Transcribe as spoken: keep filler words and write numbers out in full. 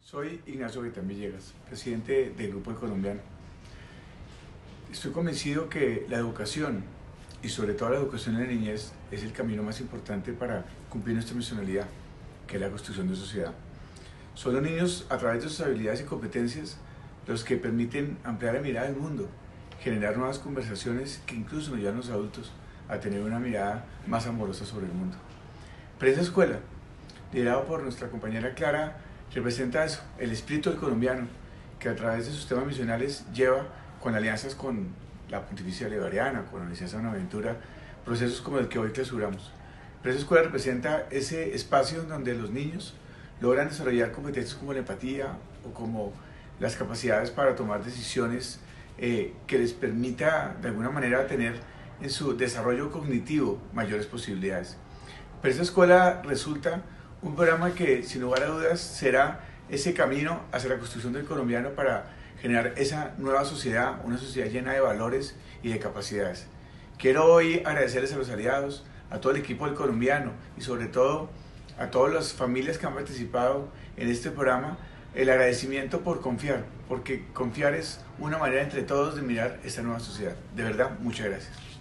Soy Ignacio Gaitán Villegas, presidente del Grupo El Colombiano. Estoy convencido que la educación, y sobre todo la educación en la niñez, es el camino más importante para cumplir nuestra misionalidad, que es la construcción de sociedad. Son los niños, a través de sus habilidades y competencias, los que permiten ampliar la mirada del mundo, generar nuevas conversaciones que incluso nos llevan a los adultos a tener una mirada más amorosa sobre el mundo. Prensa Escuela, liderado por nuestra compañera Clara, representa eso, el espíritu del colombiano, que a través de sus temas misionales lleva, con alianzas con la Pontificia Bolivariana, con la Universidad de Buenaventura, procesos como el que hoy clausuramos. Prensa Escuela representa ese espacio donde los niños logran desarrollar competencias como la empatía o como las capacidades para tomar decisiones eh, que les permita de alguna manera tener en su desarrollo cognitivo mayores posibilidades. Prensa Escuela resulta un programa que, sin lugar a dudas, será ese camino hacia la construcción del colombiano para generar esa nueva sociedad, una sociedad llena de valores y de capacidades. Quiero hoy agradecerles a los aliados, a todo el equipo del colombiano y sobre todo a todas las familias que han participado en este programa, el agradecimiento por confiar, porque confiar es una manera entre todos de mirar esta nueva sociedad. De verdad, muchas gracias.